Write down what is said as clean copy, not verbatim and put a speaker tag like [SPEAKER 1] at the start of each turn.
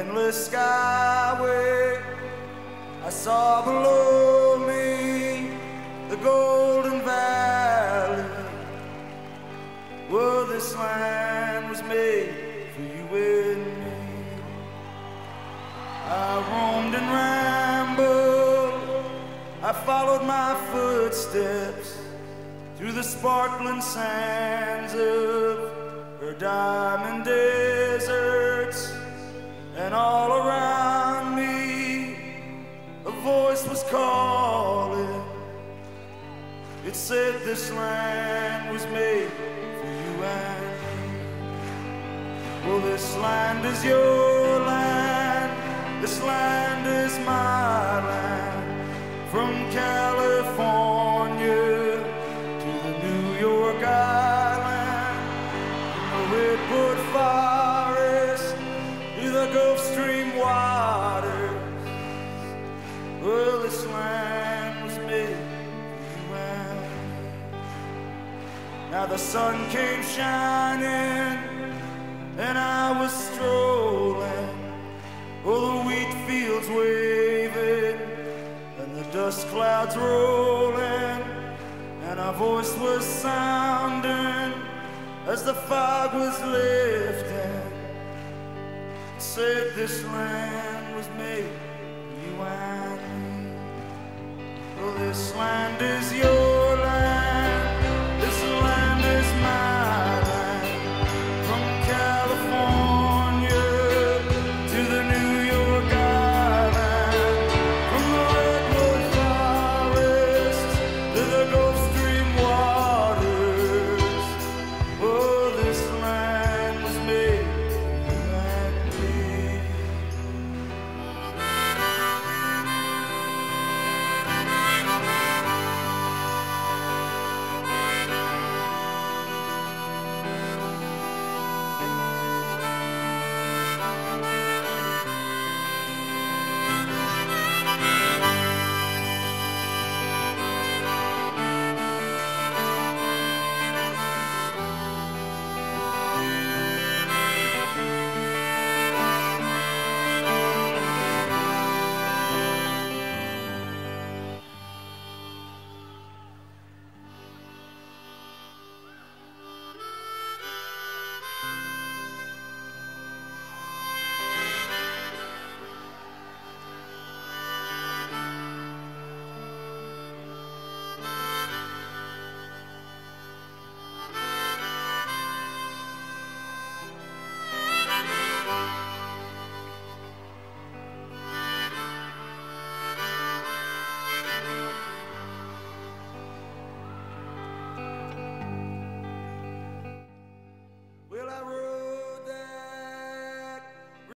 [SPEAKER 1] endless skyway. I saw below me the golden valley. Well, this land was made for you and me. I roamed and rambled, I followed my footsteps through the sparkling sands of her diamond deserts. And all around me a voice was calling. It said this land was made for you and me. Well, this land is your land, this land is my land. From California to the New York Island, from the redwood forest to the Gulf Stream waters. Well, this land was made for you and me. Now the sun came shining and I was strolling, oh, the wheat fields waving and the dust clouds rolling, and our voice was sounding as the fog was lifting. It said this land was made for you and me. Well, this land is yours.